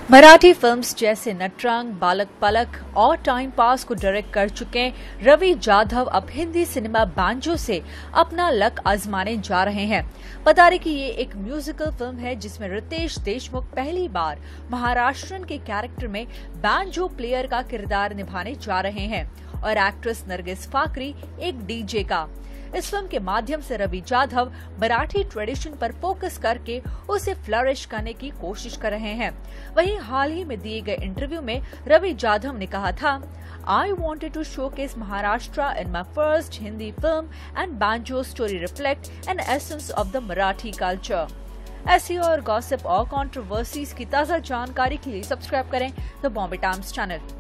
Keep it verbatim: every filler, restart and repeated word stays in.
Marathi films जैसे नटरंग, बालक पलक और टाइम पास को डायरेक्ट कर चुके रवि जाधव अब हिंदी सिनेमा बैंजो से अपना लक आजमाने जा रहे हैं। बता दें कि ये एक म्यूजिकल फिल्म है जिसमें रितेश देशमुख पहली बार महाराष्ट्रन के कैरेक्टर में बैंजो प्लेयर का किरदार निभाने जा रहे हैं और एक्ट्रेस नरगिस फाखरी एक डीजे का। इस फिल्म के माध्यम से रवि जाधव मराठी ट्रेडिशन पर फोकस करके उसे फ्लरिश करने की कोशिश कर रहे हैं। वहीं हाल ही में दिए गए इंटरव्यू में रवि जाधव ने कहा था, I wanted to showcase Maharashtra in my first Hindi film and Banjo story reflect an essence of the Marathi culture. ऐसी और गॉसिप और कंट्रोवर्सीज की ताज़ा जानकारी के लिए सब्सक्राइब करें द बॉम्बे टाइम्स चैनल।